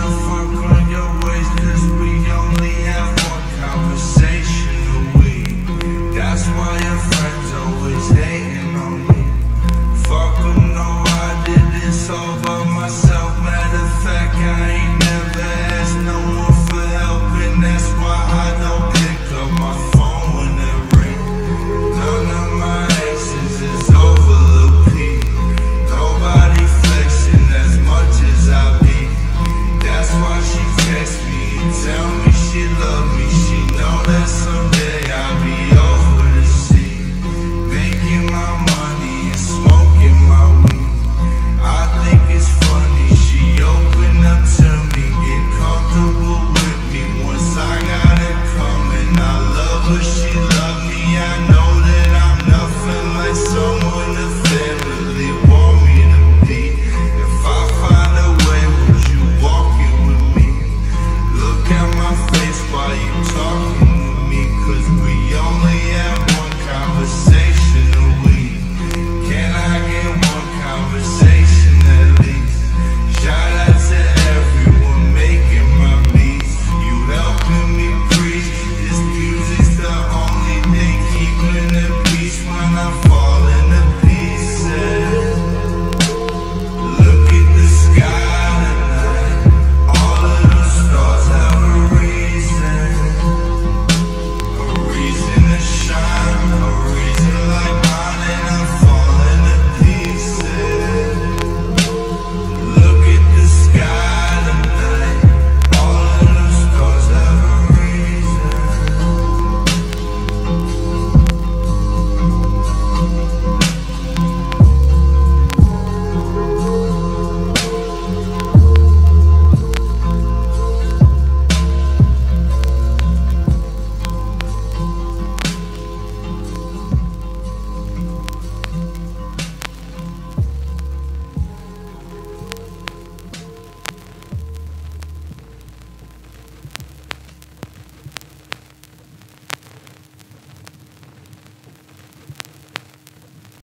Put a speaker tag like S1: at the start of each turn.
S1: wanna fuck on your waist, cause we only have one conversation a week. That's why your friends always hating on me. Fuck them, no, I did this all by myself. Matter of fact, I ain't never asked no one for help, and that's why I don't pick up my phone when it rings. None of my exes is over the peak. Nobody flexing as much as I be. That's why she text me and tell me she love me. She know that's